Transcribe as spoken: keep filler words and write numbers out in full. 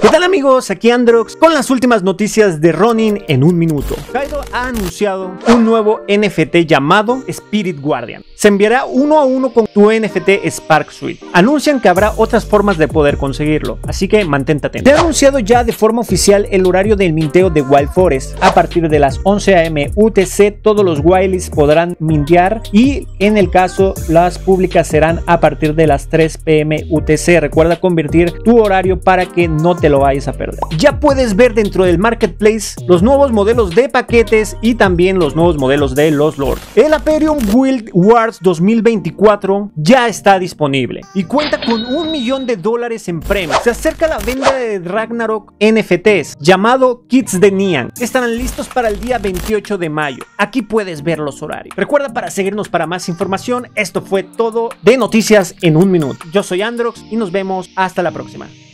¿Qué tal amigos? Aquí Androx con las últimas noticias de Ronin en un minuto. Kaido ha anunciado un nuevo N F T llamado Spirit Guardian. Se enviará uno a uno con tu N F T Spark Suite. Anuncian que habrá otras formas de poder conseguirlo, así que mantente atento. Se ha anunciado ya de forma oficial el horario del minteo de Wild Forest. A partir de las once a eme U T C todos los Wildys podrán mintear y en el caso las públicas serán a partir de las tres pe eme U T C. Recuerda convertir tu horario para que no te lo vayas a perder. Ya puedes ver dentro del marketplace los nuevos modelos de paquetes y también los nuevos modelos de los lords. El Apereum Guild Wars dos mil veinticuatro ya está disponible y cuenta con un millón de dólares en premios. Se acerca la venta de Ragnarok N F Ts llamado Kits de Nian. Estarán listos para el día veintiocho de mayo. Aquí puedes ver los horarios. Recuerda para seguirnos para más información. Esto fue todo de noticias en un minuto. Yo soy Androx y nos vemos hasta la próxima.